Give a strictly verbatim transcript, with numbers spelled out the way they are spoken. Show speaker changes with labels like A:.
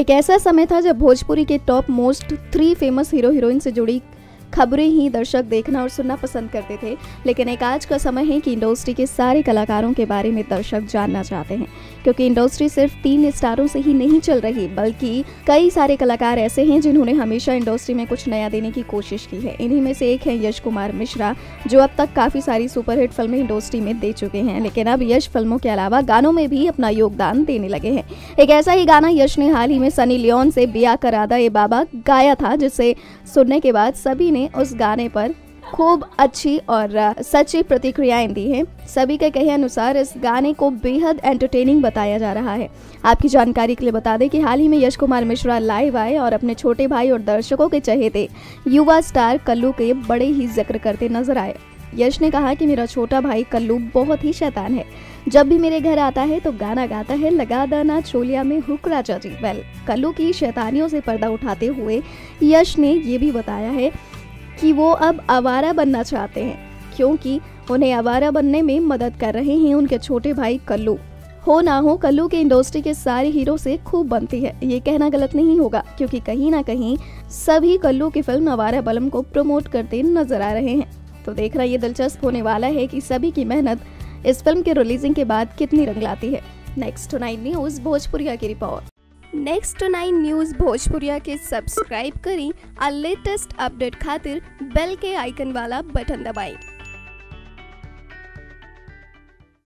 A: एक ऐसा समय था जब भोजपुरी के top most three famous hero heroine से जुड़ी खबरें ही दर्शक देखना और सुनना पसंद करते थे, लेकिन एक आज का समय है कि इंडस्ट्री के सारे कलाकारों के बारे में दर्शक जानना चाहते हैं, क्योंकि इंडस्ट्री सिर्फ तीन स्टारों से ही नहीं चल रही, बल्कि कई सारे कलाकार ऐसे हैं जिन्होंने हमेशा इंडस्ट्री में कुछ नया देने की कोशिश की है। इन्हीं में से एक है यश कुमार मिश्रा, जो अब तक काफी सारी सुपरहिट फिल्में इंडस्ट्री में दे चुके हैं, लेकिन अब यश फिल्मों के अलावा गानों में भी अपना योगदान देने लगे हैं। एक ऐसा ही गाना यश ने हाल ही में सनी लियोन से बिया करादा ए बाबा गाया था, जिसे सुनने के बाद सभी ने उस गाने पर खूब अच्छी और सच्ची प्रतिक्रियाएं दी हैं। सभी के कहे अनुसार इस गाने को बेहद एंटरटेनिंग बताया जा रहा है। आपकी जानकारी के लिए बता दें कि हाल ही में यश कुमार मिश्रा लाइव आए और अपने छोटे भाई और दर्शकों के चहेते युवा स्टार कल्लू के बड़े ही जिक्र करते नजर आए। यश ने कहा कि मेरा छोटा भाई कल्लू बहुत ही शैतान है, जब भी मेरे घर आता है तो गाना गाता है, लगा दाना चोलिया में हुक राजा जी। वेल, कल्लू की शैतानियों से पर्दा उठाते हुए यश ने ये भी बताया है कि वो अब आवारा बनना चाहते हैं, क्योंकि उन्हें आवारा बनने में मदद कर रहे हैं उनके छोटे भाई कल्लू। हो ना हो, कल्लू के इंडस्ट्री के सारे हीरो से खूब बनती है, ये कहना गलत नहीं होगा, क्योंकि कहीं ना कहीं सभी कल्लू की फिल्म आवारा बलम को प्रमोट करते नजर आ रहे हैं। तो देखना ये दिलचस्प होने वाला है कि सभी की मेहनत इस फिल्म के रिलीजिंग के बाद कितनी रंग लाती है। नेक्स्ट नाइन न्यूज भोजपुरिया की रिपोर्ट। नेक्स्ट नाइन न्यूज भोजपुरिया के सब्सक्राइब करी और लेटेस्ट अपडेट खातिर बेल के आइकन वाला बटन दबाएं।